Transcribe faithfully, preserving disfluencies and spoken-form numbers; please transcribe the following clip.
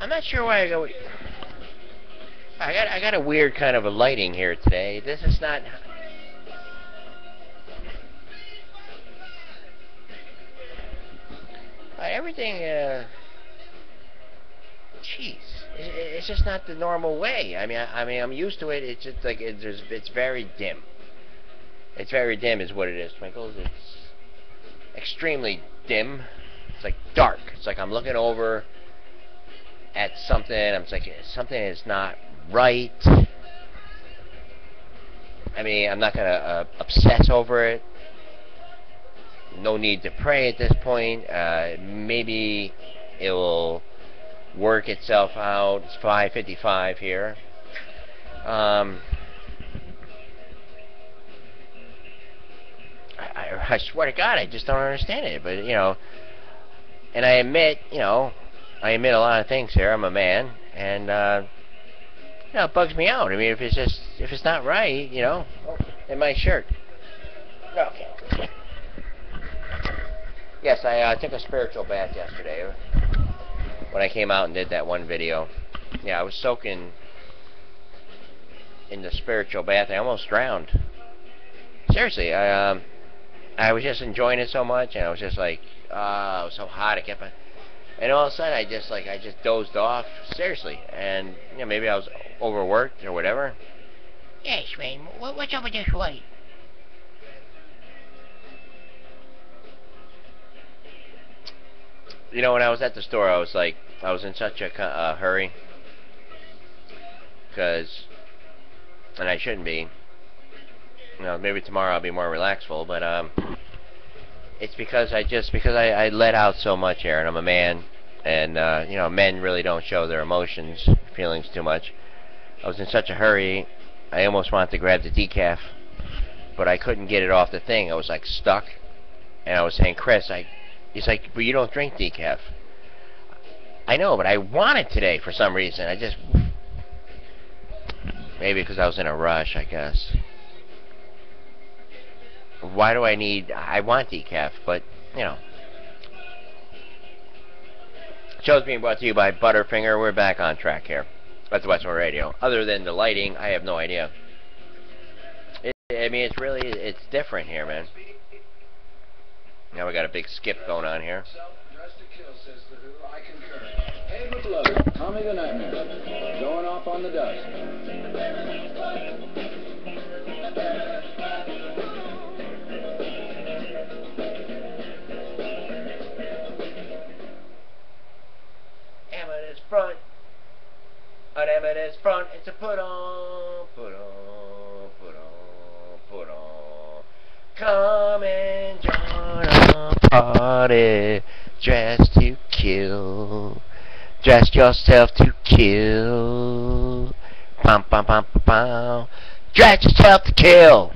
I'm not sure why I go. I got I got a weird kind of a lighting here today. This is not. Uh, everything. Uh, Jeez, it's just not the normal way. I mean, I, I mean, I'm used to it. It's just like it's just, it's very dim. It's very dim, is what it is, Twinkles. It's extremely dim. It's like dark. It's like I'm looking over at something. I'm just like something is not right. I mean, I'm not gonna uh, obsess over it. No need to pray at this point. Uh, maybe it will work itself out. It's five fifty-five here. Um, I, I swear to God, I just don't understand it. But you know, and I admit, you know, I admit a lot of things here. I'm a man, and uh, you know, it bugs me out. I mean, if it's just if it's not right, you know, oh, in my shirt. Okay. Yes, I uh, took a spiritual bath yesterday. When I came out and did that one video. Yeah, I was soaking in the spiritual bath. I almost drowned. Seriously, I um, I was just enjoying it so much, and I was just like, ah, uh, it was so hot. I kept, on, and all of a sudden, I just like, I just dozed off. Seriously, and you know, maybe I was overworked or whatever. Yes, man. What, what's up with this light? You know, when I was at the store, I was like, I was in such a uh, hurry, because, and I shouldn't be. You know, maybe tomorrow I'll be more relaxful, but um, it's because I just because I, I let out so much here, and I'm a man, and uh, you know, men really don't show their emotions, feelings too much. I was in such a hurry, I almost wanted to grab the decaf, but I couldn't get it off the thing. I was like stuck, and I was saying, Chris, I. He's like, but you don't drink decaf. I know, but I want it today for some reason. I just... Maybe because I was in a rush, I guess. Why do I need... I want decaf, but, you know. Show's being brought to you by Butterfinger. We're back on track here. That's Westmore Radio. Other than the lighting, I have no idea. It, I mean, it's really... It's different here, man. Now we got a big skip going on here. Dressed to kill, says the Who. I concur. Hey, McLovin, Tommy the Nightmare, going off on the dust. Amethyst front, an amethyst front. It's a put on, put on, put on, put on. Come and join our party, dressed to kill, dress yourself to kill, pam pam pam pam pam, dress yourself to kill.